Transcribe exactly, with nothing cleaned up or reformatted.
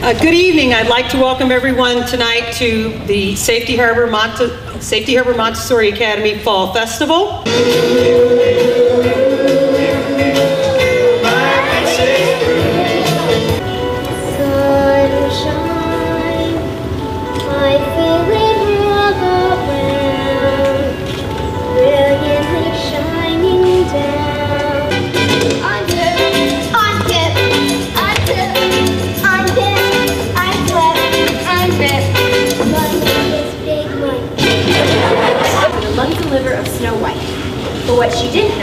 Uh, good evening. I'd like to welcome everyone tonight to the Safety Harbor, Mont- Safety Harbor Montessori Academy Fall Festival. Lungs and liver of Snow White. But what she didn't